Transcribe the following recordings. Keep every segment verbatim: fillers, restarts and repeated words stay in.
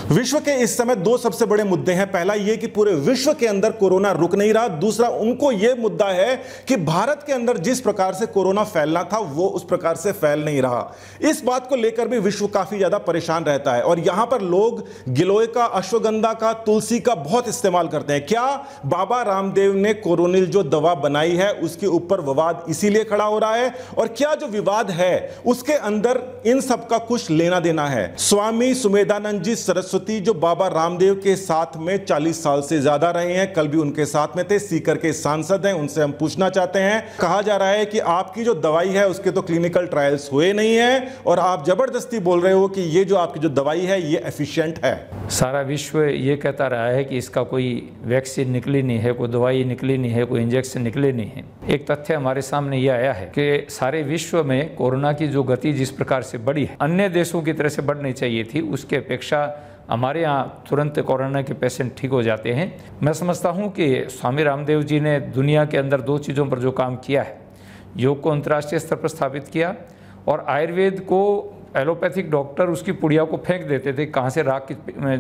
विश्व के इस समय दो सबसे बड़े मुद्दे हैं। पहला यह कि पूरे विश्व के अंदर कोरोना रुक नहीं रहा। दूसरा उनको यह मुद्दा है कि भारत के अंदर जिस प्रकार से कोरोना फैलना था वो उस प्रकार से फैल नहीं रहा। इस बात को लेकर भी विश्व काफी ज्यादा परेशान रहता है और यहां पर लोग गिलोय का, अश्वगंधा का, तुलसी का बहुत इस्तेमाल करते हैं। क्या बाबा रामदेव ने कोरोनिल जो दवा बनाई है उसके ऊपर विवाद इसीलिए खड़ा हो रहा है? और क्या जो विवाद है उसके अंदर इन सब का कुछ लेना देना है? स्वामी सुमेधानंद जी सरस्वती जो बाबा रामदेव के साथ में चालीस साल से ज्यादा रहे हैं, कल भी उनके साथ में थे, सीकर के सांसद हैं, उनसे हम पूछना चाहते हैं। कहा जा रहा है कि आपकी जो दवाई है उसके तो क्लिनिकल ट्रायल्स हुए नहीं है और आप जबरदस्ती बोल रहे हो कि ये जो आपकी जो दवाई है ये एफिशिएंट है। सारा विश्व ये कहता रहा है कि इसका कोई वैक्सीन निकली नहीं है, कोई दवाई निकली नहीं है, कोई इंजेक्शन निकले नहीं है। एक तथ्य हमारे सामने ये आया है कि सारे विश्व में कोरोना की जो गति जिस प्रकार से बढ़ी है, अन्य देशों की तरह से बढ़नी चाहिए थी, उसकी अपेक्षा हमारे यहाँ तुरंत कोरोना के पेशेंट ठीक हो जाते हैं। मैं समझता हूँ कि स्वामी रामदेव जी ने दुनिया के अंदर दो चीज़ों पर जो काम किया है, योग को अंतर्राष्ट्रीय स्तर पर स्थापित किया और आयुर्वेद को एलोपैथिक डॉक्टर उसकी पुड़िया को फेंक देते थे, कहाँ से राख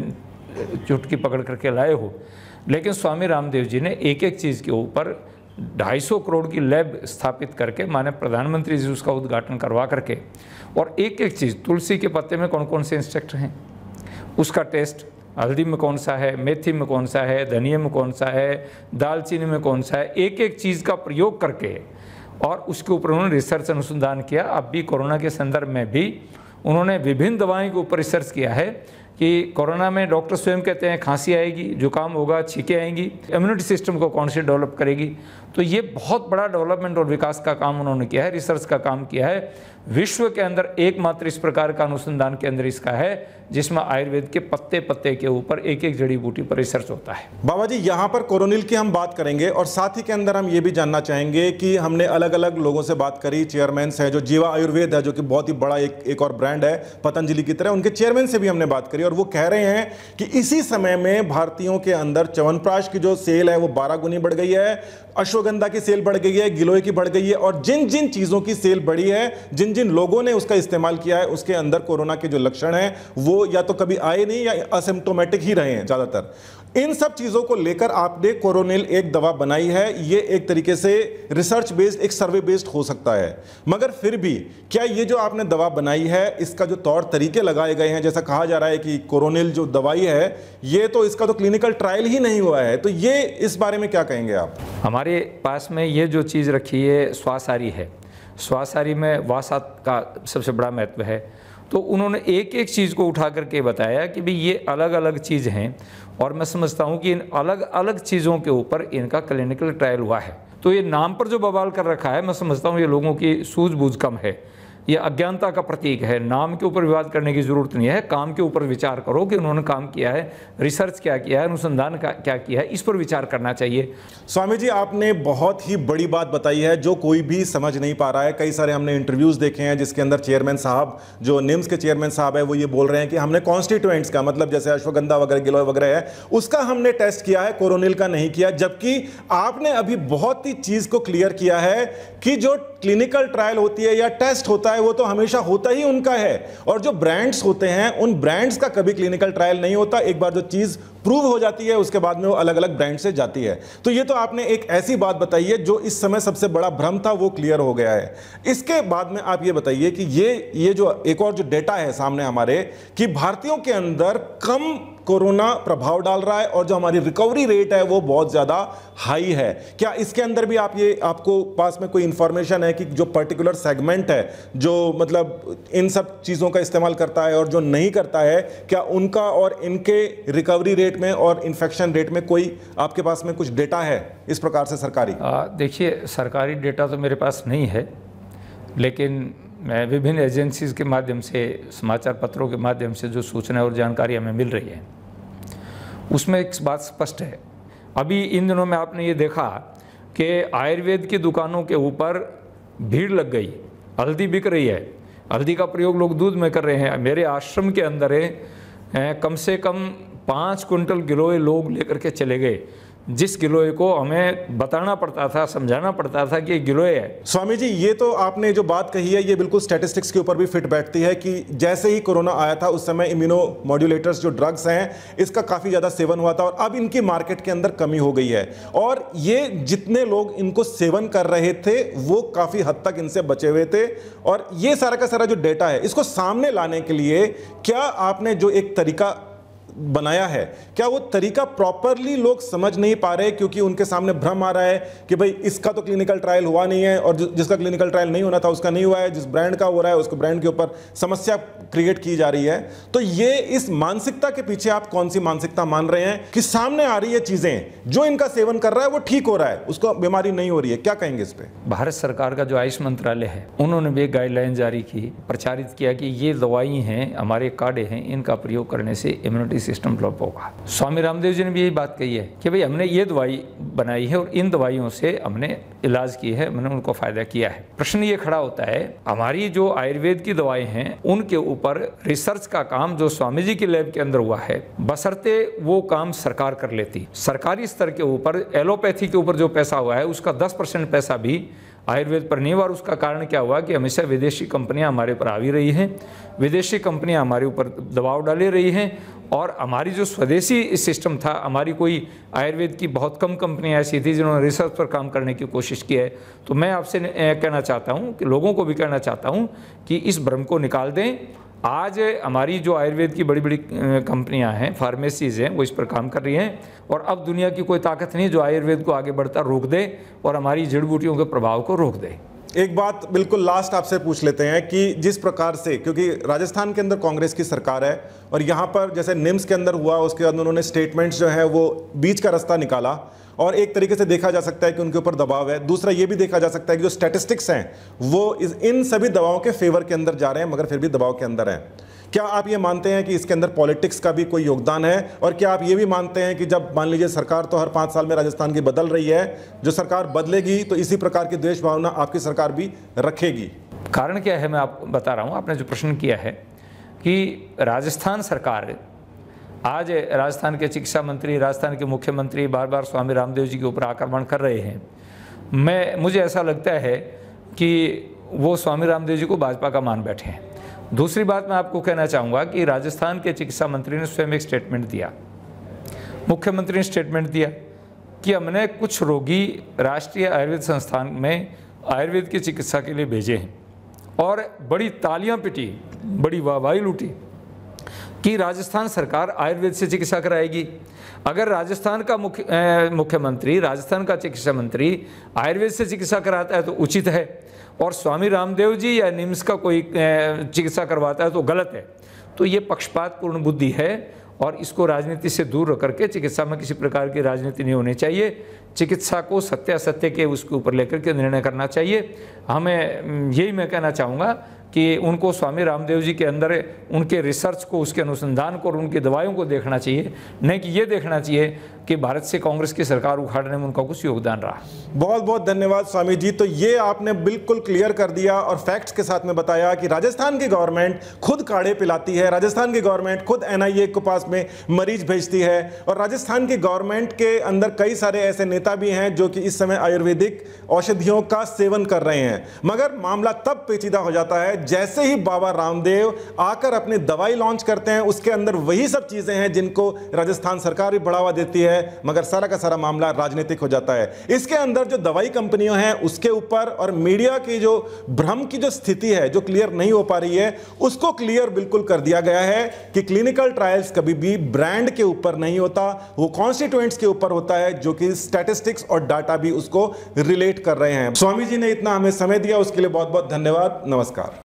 की चुटकी पकड़ करके लाए हो। लेकिन स्वामी रामदेव जी ने एक एक चीज़ के ऊपर ढाई सौ करोड़ की लैब स्थापित करके, माने प्रधानमंत्री जी उसका उद्घाटन करवा करके, और एक एक चीज़, तुलसी के पत्ते में कौन कौन से इंस्ट्रक्ट हैं, उसका टेस्ट, हल्दी में कौन सा है, मेथी में कौन सा है, धनिया में कौन सा है, दालचीनी में कौन सा है, एक एक चीज़ का प्रयोग करके और उसके ऊपर उन्होंने रिसर्च अनुसंधान किया। अब भी कोरोना के संदर्भ में भी उन्होंने विभिन्न दवाओं के ऊपर रिसर्च किया है कि कोरोना में डॉक्टर स्वयं कहते हैं खांसी आएगी, जुकाम होगा, छींकें आएंगी, इम्यूनिटी सिस्टम को कौन सी डेवलप करेगी। तो ये बहुत बड़ा डेवलपमेंट और विकास का काम उन्होंने किया है, रिसर्च का काम किया है। विश्व के अंदर एकमात्र इस प्रकार का अनुसंधान केंद्र इसका है जिसमें आयुर्वेद के पत्ते पत्ते के ऊपर एक एक जड़ी बूटी पर रिसर्च होता है। बाबा जी, यहाँ पर कोरोनिल की हम बात करेंगे और साथ ही के अंदर हम ये भी जानना चाहेंगे कि हमने अलग अलग लोगों से बात करी, चेयरमैन है जो जीवा आयुर्वेद है जो कि बहुत ही बड़ा एक एक और ब्रांड है पतंजलि की तरह, उनके चेयरमैन से भी हमने बात करी और वो कह रहे हैं कि इसी समय में भारतीयों के अंदर च्यवनप्राश की जो सेल है वो बारह गुनी बढ़ गई है, अश्वगंधा की सेल बढ़ गई है, गिलोय की बढ़ गई है और जिन जिन चीज़ों की सेल बढ़ी है, जिन जिन लोगों ने उसका इस्तेमाल किया है, उसके अंदर कोरोना के जो लक्षण हैं वो या तो कभी आए नहीं या असिम्प्टोमेटिक ही रहे हैं ज़्यादातर। इन सब चीज़ों को लेकर आपने कोरोनिल एक दवा बनाई है, ये एक तरीके से रिसर्च बेस्ड, एक सर्वे बेस्ड हो सकता है, मगर फिर भी क्या ये जो आपने दवा बनाई है इसका जो तौर तरीके लगाए गए हैं, जैसा कहा जा रहा है कि कोरोनिल जो दवाई है ये तो इसका तो क्लिनिकल ट्रायल ही नहीं हुआ है, तो ये इस बारे में क्या कहेंगे आप? हमारे पास में ये जो चीज़ रखी है स्वासारी है, स्वासारी में वासात का सबसे बड़ा महत्व है। तो उन्होंने एक एक चीज़ को उठा करके बताया कि भाई ये अलग अलग चीज़ हैं और मैं समझता हूँ कि इन अलग अलग चीज़ों के ऊपर इनका क्लिनिकल ट्रायल हुआ है। तो ये नाम पर जो बवाल कर रखा है, मैं समझता हूँ ये लोगों की सूझबूझ कम है, ये अज्ञानता का प्रतीक है। नाम के ऊपर विवाद करने की ज़रूरत नहीं है, काम के ऊपर विचार करो कि उन्होंने काम किया है, रिसर्च क्या किया है, अनुसंधान का क्या किया है, इस पर विचार करना चाहिए। स्वामी जी, आपने बहुत ही बड़ी बात बताई है जो कोई भी समझ नहीं पा रहा है। कई सारे हमने इंटरव्यूज़ देखे हैं जिसके अंदर चेयरमैन साहब, जो निम्स के चेयरमैन साहब है, वो ये बोल रहे हैं कि हमने कॉन्स्टिट्यूएंट्स का, मतलब जैसे अश्वगंधा वगैरह, गिलोय वगैरह है, उसका हमने टेस्ट किया है, कोरोनिल का नहीं किया। जबकि आपने अभी बहुत ही चीज़ को क्लियर किया है कि जो क्लिनिकल ट्रायल होती है या टेस्ट होता है वो तो हमेशा होता ही उनका है, और जो ब्रांड्स होते हैं उन ब्रांड्स का कभी क्लिनिकल ट्रायल नहीं होता। एक बार जो चीज़ प्रूव हो जाती है उसके बाद में वो अलग अलग ब्रांड से जाती है। तो ये तो आपने एक ऐसी बात बताई है जो इस समय सबसे बड़ा भ्रम था वो क्लियर हो गया है। इसके बाद में आप ये बताइए कि ये ये जो एक और जो डेटा है सामने हमारे कि भारतीयों के अंदर कम कोरोना प्रभाव डाल रहा है और जो हमारी रिकवरी रेट है वो बहुत ज़्यादा हाई है। क्या इसके अंदर भी आप ये आपको पास में कोई इंफॉर्मेशन है कि जो पर्टिकुलर सेगमेंट है जो मतलब इन सब चीज़ों का इस्तेमाल करता है और जो नहीं करता है, क्या उनका और इनके रिकवरी रेट में और इन्फेक्शन रेट में कोई आपके पास में कुछ डेटा है इस प्रकार से सरकारी? देखिए, सरकारी डेटा तो मेरे पास नहीं है, लेकिन मैं विभिन्न एजेंसीज़ के माध्यम से, समाचार पत्रों के माध्यम से जो सूचना और जानकारी हमें मिल रही है उसमें एक बात स्पष्ट है। अभी इन दिनों में आपने ये देखा कि आयुर्वेद की दुकानों के ऊपर भीड़ लग गई, हल्दी बिक रही है, हल्दी का प्रयोग लोग दूध में कर रहे हैं। मेरे आश्रम के अंदर है कम से कम पाँच कुंटल गिलोय लोग लेकर के चले गए। जिस गिलोय को हमें बताना पड़ता था, समझाना पड़ता था कि गिलोय है। स्वामी जी, ये तो आपने जो बात कही है ये बिल्कुल स्टैटिस्टिक्स के ऊपर भी फिट बैठती है कि जैसे ही कोरोना आया था उस समय इम्यूनो मॉड्यूलेटर्स जो ड्रग्स हैं इसका काफ़ी ज़्यादा सेवन हुआ था और अब इनकी मार्केट के अंदर कमी हो गई है, और ये जितने लोग इनको सेवन कर रहे थे वो काफ़ी हद तक इनसे बचे हुए थे। और ये सारा का सारा जो डेटा है इसको सामने लाने के लिए क्या आपने जो एक तरीका बनाया है, क्या वो तरीका प्रॉपरली लोग समझ नहीं पा रहे क्योंकि उनके सामने भ्रम आ रहा है कि भाई इसका तो क्लिनिकल ट्रायल हुआ नहीं है और जिसका क्लिनिकल ट्रायल नहीं होना था उसका नहीं हुआ है, जिस ब्रांड का हो रहा है उसको ब्रांड के ऊपर समस्या क्रिएट की जा रही है। तो ये इस मानसिकता के पीछे आप कौन सी मानसिकता मान रहे हैं कि सामने आ रही है चीजें, जो इनका सेवन कर रहा है वो ठीक हो रहा है, उसको बीमारी नहीं हो रही है, क्या कहेंगे इस पे? भारत सरकार का जो आयुष मंत्रालय है उन्होंने भी एक गाइडलाइन जारी की, प्रचारित किया कि ये दवाई हैं, हमारे काढ़े हैं, इनका प्रयोग करने से इम्यूनिटी सिस्टम डेवलप होगा। स्वामी रामदेव जी ने भी यही बात कही है कि भाई हमने ये दवाई बनाई है और इन दवाइयों से हमने इलाज की है, मैंने उनको फायदा किया है। प्रश्न ये खड़ा होता है, हमारी जो आयुर्वेद की दवाएं हैं उनके ऊपर रिसर्च का काम जो स्वामी जी की लैब के अंदर हुआ है, बशर्ते वो काम सरकार कर लेती। सरकारी स्तर के ऊपर एलोपैथी के ऊपर जो पैसा हुआ है उसका दस परसेंट पैसा भी आयुर्वेद पर नहीं हुआ। और उसका कारण क्या हुआ कि हमेशा विदेशी कंपनियां हमारे ऊपर हावी रही हैं, विदेशी कंपनियां हमारे ऊपर दबाव डाले रही हैं, और हमारी जो स्वदेशी सिस्टम था, हमारी कोई आयुर्वेद की बहुत कम कंपनियां ऐसी थी जिन्होंने रिसर्च पर काम करने की कोशिश की है। तो मैं आपसे कहना चाहता हूं कि लोगों को भी कहना चाहता हूं कि इस भ्रम को निकाल दें। आज हमारी जो आयुर्वेद की बड़ी बड़ी कंपनियां हैं, फार्मेसीज हैं, वो इस पर काम कर रही हैं, और अब दुनिया की कोई ताकत नहीं जो आयुर्वेद को आगे बढ़ता रोक दे और हमारी जड़ी बूटियों के प्रभाव को रोक दे। एक बात बिल्कुल लास्ट आपसे पूछ लेते हैं कि जिस प्रकार से, क्योंकि राजस्थान के अंदर कांग्रेस की सरकार है और यहाँ पर जैसे निम्स के अंदर हुआ उसके बाद उन्होंने स्टेटमेंट्स जो है वो बीच का रास्ता निकाला, और एक तरीके से देखा जा सकता है कि उनके ऊपर दबाव है। दूसरा ये भी देखा जा सकता है कि जो स्टैटिस्टिक्स हैं वो इस इन सभी दवाओं के फेवर के अंदर जा रहे हैं, मगर फिर भी दबाव के अंदर हैं। क्या आप ये मानते हैं कि इसके अंदर पॉलिटिक्स का भी कोई योगदान है? और क्या आप ये भी मानते हैं कि जब मान लीजिए सरकार तो हर पाँच साल में राजस्थान की बदल रही है, जो सरकार बदलेगी तो इसी प्रकार की द्वेष भावना आपकी सरकार भी रखेगी? कारण क्या है मैं आपको बता रहा हूँ। आपने जो प्रश्न किया है कि राजस्थान सरकार, आज राजस्थान के चिकित्सा मंत्री, राजस्थान के मुख्यमंत्री बार बार स्वामी रामदेव जी के ऊपर आक्रमण कर रहे हैं। मैं मुझे ऐसा लगता है कि वो स्वामी रामदेव जी को भाजपा का मान बैठे हैं। दूसरी बात मैं आपको कहना चाहूँगा कि राजस्थान के चिकित्सा मंत्री ने स्वयं एक स्टेटमेंट दिया, मुख्यमंत्री ने स्टेटमेंट दिया कि हमने कुछ रोगी राष्ट्रीय आयुर्वेद संस्थान में आयुर्वेद की चिकित्सा के लिए भेजे हैं, और बड़ी तालियां पिटी, बड़ी वाहवाही लूटी कि राजस्थान सरकार आयुर्वेद से चिकित्सा कराएगी। अगर राजस्थान का मुख्य मुख्यमंत्री, राजस्थान का चिकित्सा मंत्री आयुर्वेद से चिकित्सा कराता है तो उचित है, और स्वामी रामदेव जी या निम्स का कोई चिकित्सा करवाता है तो गलत है। तो ये पक्षपातपूर्ण बुद्धि है और इसको राजनीति से दूर रख करके, चिकित्सा में किसी प्रकार की राजनीति नहीं होनी चाहिए। चिकित्सा को सत्यासत्य के उसके ऊपर लेकर के निर्णय करना चाहिए। हमें यही मैं कहना चाहूँगा कि उनको स्वामी रामदेव जी के अंदर उनके रिसर्च को, उसके अनुसंधान को और उनकी दवाइयों को देखना चाहिए, नहीं कि ये देखना चाहिए कि भारत से कांग्रेस की सरकार उखाड़ने में उनका कुछ योगदान रहा। बहुत बहुत धन्यवाद स्वामी जी। तो ये आपने बिल्कुल क्लियर कर दिया और फैक्ट्स के साथ में बताया कि राजस्थान की गवर्नमेंट खुद काढ़े पिलाती है, राजस्थान की गवर्नमेंट खुद एनआईए के पास में मरीज भेजती है, और राजस्थान की गवर्नमेंट के अंदर कई सारे ऐसे नेता भी हैं जो कि इस समय आयुर्वेदिक औषधियों का सेवन कर रहे हैं। मगर मामला तब पेचीदा हो जाता है जैसे ही बाबा रामदेव आकर अपनी दवाई लॉन्च करते हैं, उसके अंदर वही सब चीजें हैं जिनको राजस्थान सरकार भी बढ़ावा देती है, मगर सारा का सारा मामला राजनीतिक हो जाता है। इसके अंदर जो दवाई कंपनियां हैं उसके ऊपर और मीडिया की जो भ्रम की जो स्थिति है, जो क्लियर नहीं हो पा रही है, उसको क्लियर बिल्कुल कर दिया गया है कि क्लिनिकल ट्रायल्स कभी भी ब्रांड के ऊपर नहीं होता, वो कॉन्स्टिट्यूएंट्स के ऊपर होता है, जो कि स्टैटिस्टिक्स और डाटा भी उसको रिलेट कर रहे हैं। स्वामी जी ने इतना हमें समय दिया, उसके लिए बहुत बहुत धन्यवाद। नमस्कार।